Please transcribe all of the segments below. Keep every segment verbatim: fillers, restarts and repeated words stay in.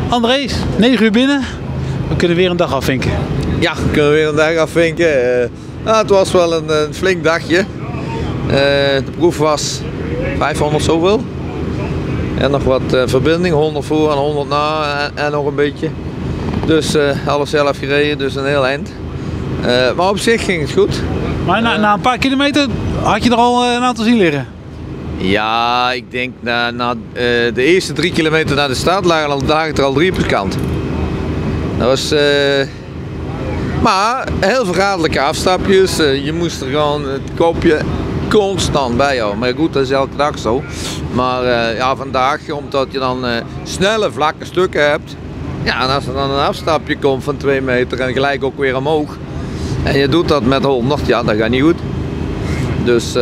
André, negen uur binnen. We kunnen weer een dag afvinken. Ja, we kunnen weer een dag afvinken. Uh, nou, het was wel een, een flink dagje. Uh, de proef was vijfhonderd zoveel. En nog wat uh, verbinding, honderd voor en honderd na en, en nog een beetje. Dus uh, alles zelf gereden, dus een heel eind. Uh, maar op zich ging het goed. Maar na, na een paar kilometer had je er al een aantal zien liggen? Ja, ik denk na, na uh, de eerste drie kilometer naar de start lagen al dagen er al drie per kant. Dat was, uh, maar heel verraderlijke afstapjes. Uh, je moest er gewoon het kopje constant bij houden. Maar goed, dat is elke dag zo. Maar uh, ja, vandaag, omdat je dan uh, snelle vlakke stukken hebt. Ja, en als er dan een afstapje komt van twee meter en gelijk ook weer omhoog. En je doet dat met honderd, ja, dat gaat niet goed. Dus uh,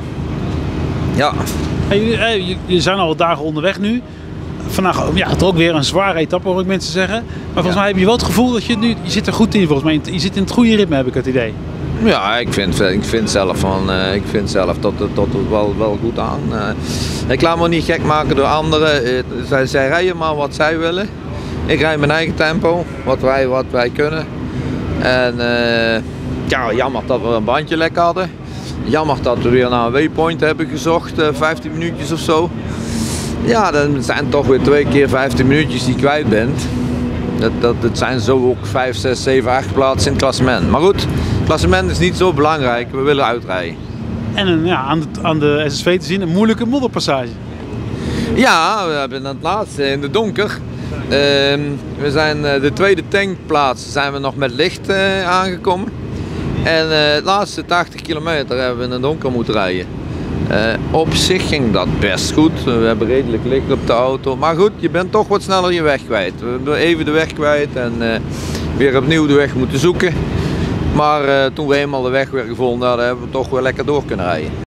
ja. Hey, je, je zijn al wat dagen onderweg nu. Vandaag ja, het ook weer een zware etappe, hoor ik mensen zeggen. Maar volgens ja. mij heb je wel het gevoel dat je nu, je zit er goed in volgens mij. Je zit in het goede ritme, heb ik het idee. Ja, ik vind, ik vind zelf, van, uh, ik vind zelf dat het, dat het wel, wel goed aan. Uh, ik laat me niet gek maken door anderen. Uh, zij, zij rijden maar wat zij willen. Ik rijd mijn eigen tempo, wat wij, wat wij kunnen. En uh, ja, jammer dat we een bandje lek hadden. Jammer dat we weer naar een waypoint hebben gezocht, uh, vijftien minuutjes of zo. Ja, dan zijn toch weer twee keer vijftien minuutjes die je kwijt bent. Dat, dat, dat zijn zo ook vijf, zes, zeven, acht plaatsen in het klassement. Maar goed, het klassement is niet zo belangrijk, we willen uitrijden. En ja, aan, de, aan de S S V te zien een moeilijke modderpassage. Ja, we hebben het laatste in de donker. Uh, we zijn uh, de tweede tankplaats zijn we nog met licht uh, aangekomen. En uh, de laatste tachtig kilometer hebben we in het donker moeten rijden. Uh, op zich ging dat best goed. We hebben redelijk licht op de auto. Maar goed, je bent toch wat sneller je weg kwijt. We hebben even de weg kwijt en uh, weer opnieuw de weg moeten zoeken. Maar uh, toen we eenmaal de weg weer gevonden hadden, hebben we toch weer lekker door kunnen rijden.